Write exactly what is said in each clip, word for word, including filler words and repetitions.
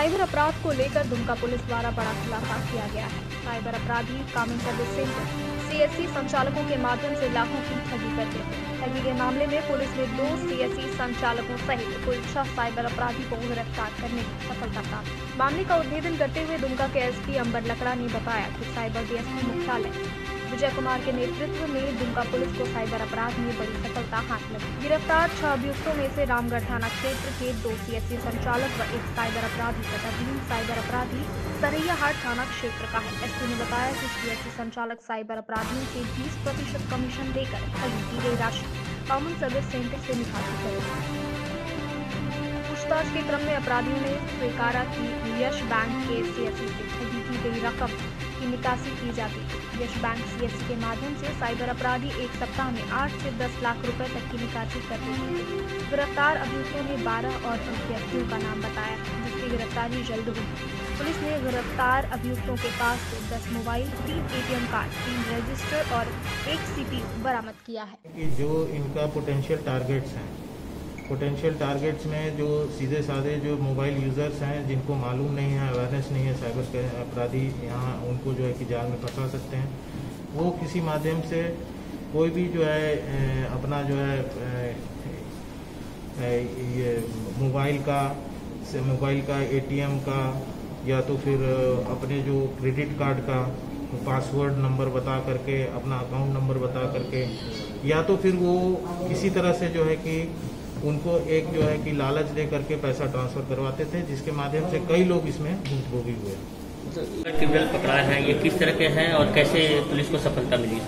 Cyber अपराध को लेकर दुमका पुलिस द्वारा बड़ा खुलासा किया गया है। साइबर अपराधी कॉमन सर्विस सेंटर सीएससी संचालकों के माध्यम से लाखों की ठगी करते थे। ठगी के मामले में पुलिस ने दो सीएससी संचालकों सहित कुल छह साइबर अपराधी को गिरफ्तार करने की सफलता प्राप्त। मामले का उद्भेदन करते हुए दुमका के एसपी अंबर लकड़ा ने बताया कि साइबर डीएसपी मुख्यालय विजय कुमार के नेतृत्व में दुमका पुलिस को साइबर अपराध में बड़ी सफलता हाथ लगी। गिरफ्तार छह अभियुक्तों में से रामगढ़ थाना क्षेत्र के दो सीएससी संचालक व एक साइबर अपराधी तथा तीन साइबर अपराधी सरैयाहाट थाना क्षेत्र का है। एसपी ने बताया कि सीएससी संचालक साइबर अपराधियों से बीस प्रतिशत कमीशन देकर ठगी की गई राशि कॉमन सर्विस सेंटर से निकासी करेगी। पूछताछ के क्रम में अपराधियों ने स्वीकारा कि यश बैंक के सीएससी से ठगी की गई रकम की निकासी की जाती है। यश बैंक सीएससी के माध्यम से साइबर अपराधी एक सप्ताह में आठ से दस लाख रुपए तक की निकासी कर देते थे। गिरफ्तार अभियुक्तों ने बारह और अभ्यर्थियों का नाम बताया, जिसकी गिरफ्तारी जल्द हुई। पुलिस ने गिरफ्तार अभियुक्तों के पास से दस मोबाइल, तीन एटीएम कार्ड, तीन रजिस्टर और एक सीपीयू बरामद किया है। कि जो इनका पोटेंशियल टारगेट्स हैं, पोटेंशियल टारगेट्स में जो सीधे साधे जो मोबाइल यूज़र्स हैं जिनको मालूम नहीं है, अवेयरनेस नहीं है साइबर के अपराधी यहाँ उनको जो है कि जाल में फंसा सकते हैं, वो किसी माध्यम से कोई भी जो है अपना जो है ये मोबाइल का मोबाइल का एटीएम का या तो फिर अपने जो क्रेडिट कार्ड का पासवर्ड नंबर बता करके, अपना अकाउंट नंबर बता करके, या तो फिर वो किसी तरह से जो है कि उनको एक जो है कि लालच दे करके पैसा ट्रांसफर करवाते थे, जिसके माध्यम से कई लोग इसमें भुगतभोगी हुए। क्रिमिनल पकड़ा है, ये किस तरह के हैं और कैसे पुलिस को सफलता मिली?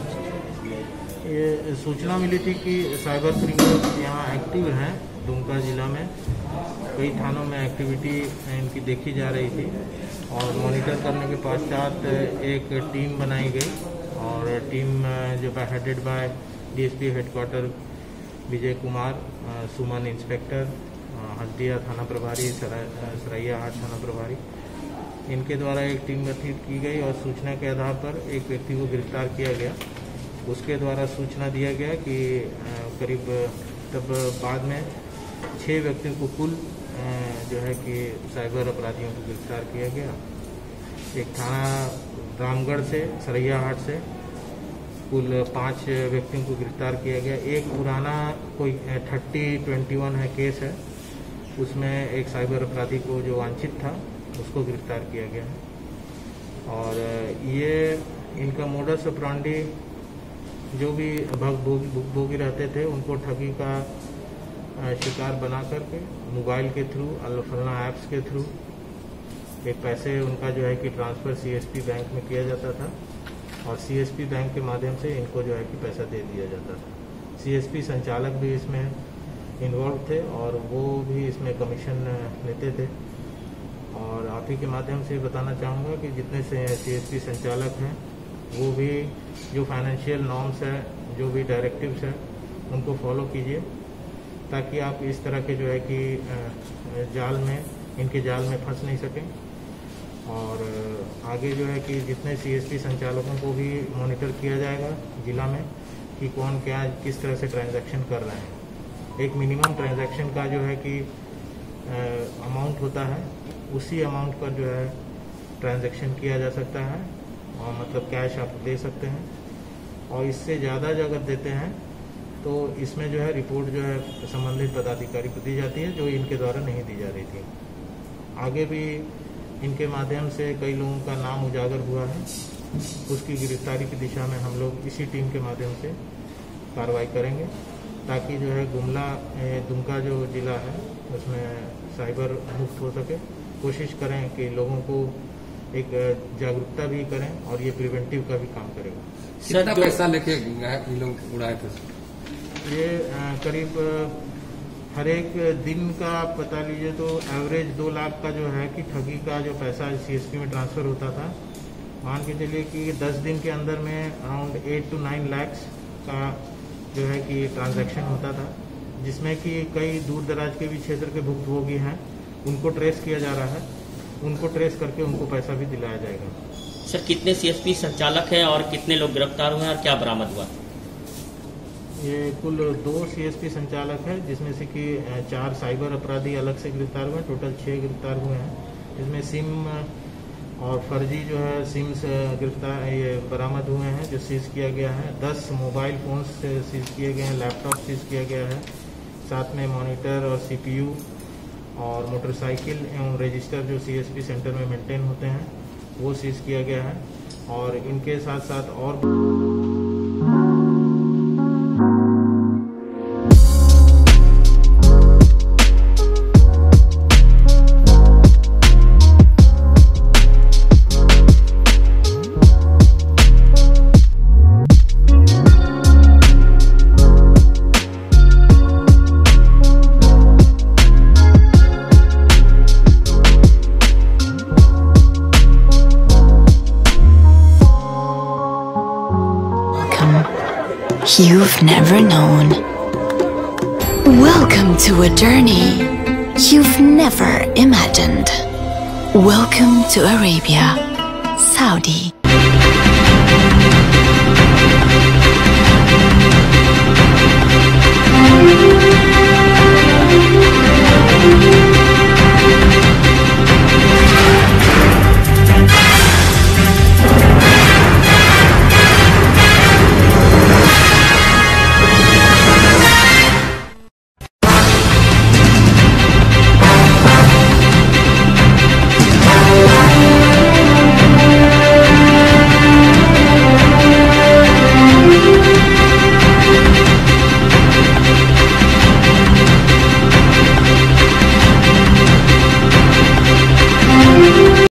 ये सूचना मिली थी कि साइबर क्रिमिनल यहाँ एक्टिव हैं दुमका जिला में। कई थानों में एक्टिविटी इनकी देखी जा रही थी और मॉनिटर करने के पश्चात एक टीम बनाई गई और टीम जो headed by DSP headquarter Vijay Kumar, Suman inspector, Haldia थाना प्रभारी, सरैयाहाट थाना प्रभारी, इनके द्वारा एक टीम गठित की गई और सूचना के आधार पर एक व्यक्ति को गिरफ्तार किया गया। उसके द्वारा सूचना दिया गया कि करीब तब बाद में छः व्यक्तियों को कुल जो है कि साइबर अपराधियों को गिरफ्तार किया गया। एक थाना रामगढ़ से, सरैयाहाट से कुल पाँच व्यक्तियों को गिरफ्तार किया गया। एक पुराना कोई थर्टी ट्वेंटी वन है केस है, उसमें एक साइबर अपराधी को जो वांछित था उसको गिरफ्तार किया गया है। और ये इनका मोडस ऑपरेंडी जो भी भुगतभोगी रहते थे उनको ठगी का शिकार बना करके मोबाइल के थ्रू, अल्फलना ऐप्स के थ्रू एक पैसे उनका जो है कि ट्रांसफ़र सीएसपी बैंक में किया जाता था और सीएसपी बैंक के माध्यम से इनको जो है कि पैसा दे दिया जाता था। सीएसपी संचालक भी इसमें इन्वॉल्व थे और वो भी इसमें कमीशन लेते थे। और आप ही के माध्यम से बताना चाहूँगा कि जितने से सीएसपी संचालक हैं वो भी जो फाइनेंशियल नॉर्म्स है, जो भी डायरेक्टिव्स हैं, उनको फॉलो कीजिए ताकि आप इस तरह के जो है कि जाल में, इनके जाल में फंस नहीं सकें। और आगे जो है कि जितने सीएसपी संचालकों को भी मॉनिटर किया जाएगा जिला में कि कौन क्या किस तरह से ट्रांजैक्शन कर रहे हैं। एक मिनिमम ट्रांजैक्शन का जो है कि अमाउंट होता है, उसी अमाउंट पर जो है ट्रांजैक्शन किया जा सकता है और मतलब कैश आप दे सकते हैं। और इससे ज़्यादा जो अगर देते हैं तो इसमें जो है रिपोर्ट जो है संबंधित पदाधिकारी को दी जाती है, जो इनके द्वारा नहीं दी जा रही थी। आगे भी इनके माध्यम से कई लोगों का नाम उजागर हुआ है, उसकी गिरफ्तारी की दिशा में हम लोग इसी टीम के माध्यम से कार्रवाई करेंगे ताकि जो है गुमला दुमका जो जिला है उसमें साइबर मुक्त हो सके। कोशिश करें कि लोगों को एक जागरूकता भी करें और ये प्रिवेंटिव का भी काम करेगा। कितना पैसा लेके लोग उड़ाए थे? ये करीब हर एक दिन का आप बता लीजिए तो एवरेज दो लाख का जो है कि ठगी का जो पैसा सीएसपी में ट्रांसफ़र होता था, मान के चलिए कि दस दिन के अंदर में around eight to nine lakhs का जो है कि ट्रांजैक्शन होता था, जिसमें कि कई दूर दराज के भी क्षेत्र के भुगतभोगी हैं, उनको ट्रेस किया जा रहा है, उनको ट्रेस करके उनको पैसा भी दिलाया जाएगा। सर, कितने सीएसपी संचालक हैं और कितने लोग गिरफ्तार हुए हैं और क्या बरामद हुआ? ये कुल दो सीएसपी संचालक है, जिसमें से कि चार साइबर अपराधी अलग से गिरफ्तार हुए हैं, टोटल छः गिरफ्तार हुए हैं इसमें सिम और फर्जी जो है सिम से गिरफ्तार ये बरामद हुए हैं जो सीज किया गया है। दस मोबाइल फ़ोन सीज किए गए हैं, लैपटॉप सीज किया गया है, साथ में मॉनिटर और सीपीयू और मोटरसाइकिल एवं रजिस्टर जो सीएसपी सेंटर में मेंटेन होते हैं वो सीज किया गया है। और इनके साथ साथ और You've never known. Welcome to a journey you've never imagined. Welcome to Arabia, Saudi.